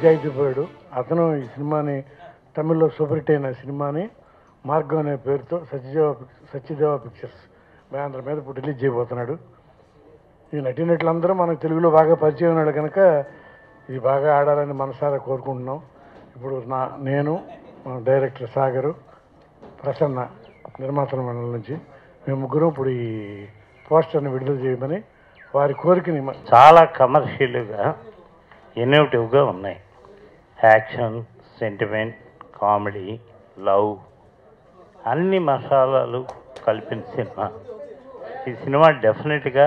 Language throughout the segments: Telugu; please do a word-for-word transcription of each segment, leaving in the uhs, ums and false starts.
నిజాయితీపరుడు. అతను ఈ సినిమాని తమిళ్లో సూపర్ హిట్ అయిన సినిమాని మార్గం అనే పేరుతో సత్యదేవ సత్యదేవ పిక్చర్స్ బ్యానర్ మీద ఇప్పుడు రిలీజ్ చేయబోతున్నాడు. ఈ నటీనటులందరూ మనకు తెలుగులో బాగా పరిచయం ఉన్నాడు కనుక ఇది బాగా ఆడాలని మనసారా కోరుకుంటున్నాం. ఇప్పుడు నా నేను డైరెక్టర్ సాగరు, ప్రసన్న నిర్మాతల మండలి నుంచి మేము ముగ్గురం ఇప్పుడు ఈ పోస్టర్ని విడుదల చేయమని వారి కోరికని. చాలా కమర్షియల్గా ఇన్నోవేటివ్గా ఉన్నాయి. యాక్షన్, సెంటిమెంట్, కామెడీ, లవ్ అన్ని మసాలాలు కలిపిన సినిమా. ఈ సినిమా డెఫినెట్గా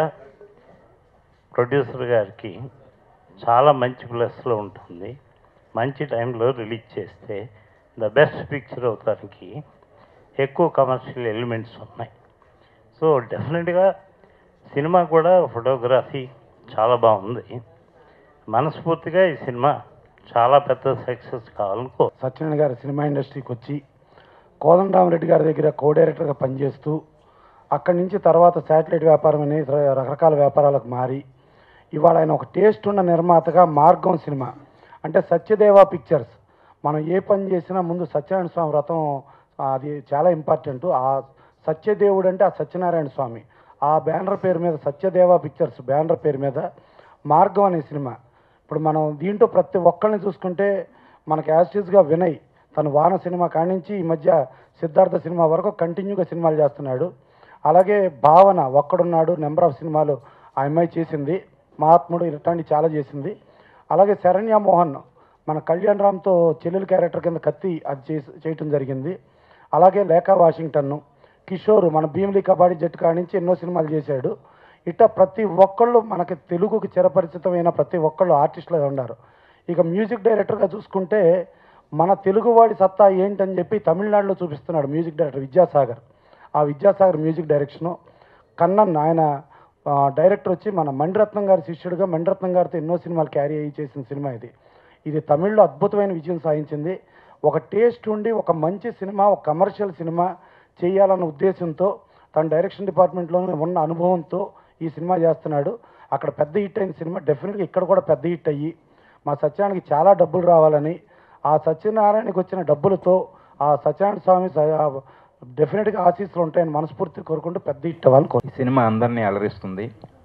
ప్రొడ్యూసర్ గారికి చాలా మంచి ప్లస్లో ఉంటుంది. మంచి టైంలో రిలీజ్ చేస్తే ద బెస్ట్ పిక్చర్ అవడానికి ఎక్కువ కమర్షియల్ ఎలిమెంట్స్ ఉన్నాయి. సో డెఫినెట్గా సినిమా కూడా ఫోటోగ్రఫీ చాలా బాగుంది. మనస్ఫూర్తిగా ఈ సినిమా చాలా పెద్ద సక్సెస్ కావాలనుకో. సత్యనారాయణ గారి సినిమా ఇండస్ట్రీకి వచ్చి కోదండరామరెడ్డి గారి దగ్గర కో డైరెక్టర్గా పనిచేస్తూ అక్కడి నుంచి తర్వాత శాటిలైట్ వ్యాపారం అనే రకరకాల వ్యాపారాలకు మారి ఇవాళ ఆయన ఒక టేస్ట్ ఉన్న నిర్మాతగా మార్గం సినిమా అంటే సత్యదేవ పిక్చర్స్. మనం ఏ పని చేసినా ముందు సత్యనారాయణ స్వామి వ్రతం అది చాలా ఇంపార్టెంట్. ఆ సత్యదేవుడు అంటే ఆ సత్యనారాయణ స్వామి. ఆ బ్యానర్ పేరు మీద సత్యదేవ పిక్చర్స్ బ్యానర్ పేరు మీద మార్గం అనే సినిమా. ఇప్పుడు మనం దీంట్లో ప్రతి ఒక్కరిని చూసుకుంటే మనకు యాస్టీస్గా వినయ్ తను వాన సినిమా కానించి ఈ మధ్య సిద్ధార్థ సినిమా వరకు కంటిన్యూగా సినిమాలు చేస్తున్నాడు. అలాగే భావన ఒక్కడున్నాడు, నెంబర్ ఆఫ్ సినిమాలు ఆ అమ్మాయి చేసింది. మహాత్ముడు ఇట్లాంటి చాలా చేసింది. అలాగే శరణ్య మోహన్ మన కళ్యాణ్ రామ్తో చెల్లెలు క్యారెక్టర్ కింద కత్తి అది చేసి చేయటం జరిగింది. అలాగే లేఖా వాషింగ్టన్ను, కిషోర్ మన భీమిలీ కబడ్డీ జట్టు కానించి ఎన్నో సినిమాలు చేశాడు. ఇట్లా ప్రతి ఒక్కళ్ళు మనకి తెలుగుకి చిరపరిచితమైన ప్రతి ఒక్కళ్ళు ఆర్టిస్టులుగా ఉన్నారు. ఇక మ్యూజిక్ డైరెక్టర్గా చూసుకుంటే మన తెలుగువాడి సత్తా ఏంటని చెప్పి తమిళనాడులో చూపిస్తున్నాడు మ్యూజిక్ డైరెక్టర్ విద్యాసాగర్. ఆ విద్యాసాగర్ మ్యూజిక్ డైరెక్షను. కన్నన్ ఆయన డైరెక్టర్ వచ్చి మన మణిరత్నం గారి శిష్యుడిగా మణిరత్నం గారితో ఎన్నో సినిమాలు క్యారీ అయ్యి చేసిన సినిమా ఇది. ఇది తమిళ్లో అద్భుతమైన విజయం సాధించింది. ఒక టేస్ట్ ఉండి ఒక మంచి సినిమా, ఒక కమర్షియల్ సినిమా చేయాలన్న ఉద్దేశంతో తన డైరెక్షన్ డిపార్ట్మెంట్లోనే ఉన్న అనుభవంతో ఈ సినిమా చేస్తున్నాడు. అక్కడ పెద్ద హిట్ అయిన సినిమా డెఫినెట్గా ఇక్కడ కూడా పెద్ద హిట్ అయ్యి మా సత్యానికి చాలా డబ్బులు రావాలని, ఆ సత్యనారాయణకి వచ్చిన డబ్బులతో ఆ సత్యనారాయణ స్వామి డెఫినెట్గా ఆశీస్సులు ఉంటాయని మనస్ఫూర్తి కోరుకుంటూ పెద్ద హిట్ అవ్వాలని కోరు. ఈ సినిమా అందరినీ అలరిస్తుంది.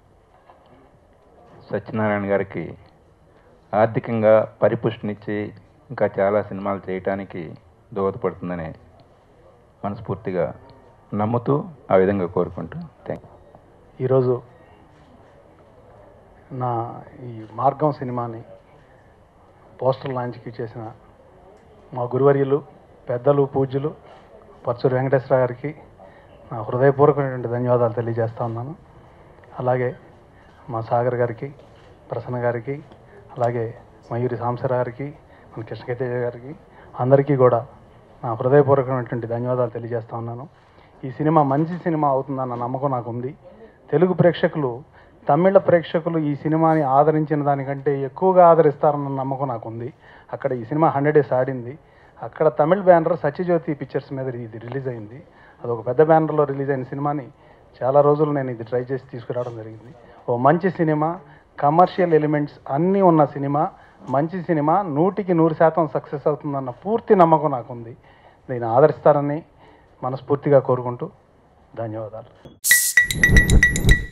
సత్యనారాయణ గారికి ఆర్థికంగా పరిపుష్టినిచ్చి ఇంకా చాలా సినిమాలు చేయటానికి దోహదపడుతుందని మనస్ఫూర్తిగా నమ్ముతూ ఆ విధంగా కోరుకుంటూ థ్యాంక్ యూ. ఈరోజు నా ఈ మార్గం సినిమాని పోస్టర్ లాంచ్కి చేసిన మా గురువర్యులు, పెద్దలు, పూజ్యులు పర్చూరి వెంకటేశ్వర గారికి నా హృదయపూర్వకమైనటువంటి ధన్యవాదాలు తెలియజేస్తా ఉన్నాను. అలాగే మా సాగర్ గారికి, ప్రసన్న గారికి, అలాగే మయూరి సాంసర గారికి, మన కృష్ణకేతేజ గారికి అందరికీ కూడా నా హృదయపూర్వకమైనటువంటి ధన్యవాదాలు తెలియజేస్తా ఉన్నాను. ఈ సినిమా మంచి సినిమా అవుతుందన్న నమ్మకం నాకు ఉంది. తెలుగు ప్రేక్షకులు తమిళ ప్రేక్షకులు ఈ సినిమాని ఆదరించిన దానికంటే ఎక్కువగా ఆదరిస్తారన్న నమ్మకం నాకు ఉంది. అక్కడ ఈ సినిమా హండ్రెడ్ డేస్ ఆడింది. అక్కడ తమిళ్ బ్యానర్ సత్యజ్యోతి పిక్చర్స్ మీద ఇది రిలీజ్ అయింది. అదొక పెద్ద బ్యానర్లో రిలీజ్ అయిన సినిమాని చాలా రోజులు నేను ఇది ట్రై చేసి తీసుకురావడం జరిగింది. ఓ మంచి సినిమా, కమర్షియల్ ఎలిమెంట్స్ అన్నీ ఉన్న సినిమా, మంచి సినిమా, నూటికి నూరు శాతం సక్సెస్ అవుతుందన్న పూర్తి నమ్మకం నాకు ఉంది. దీన్ని ఆదరిస్తారని మనస్ఫూర్తిగా కోరుకుంటూ ధన్యవాదాలు.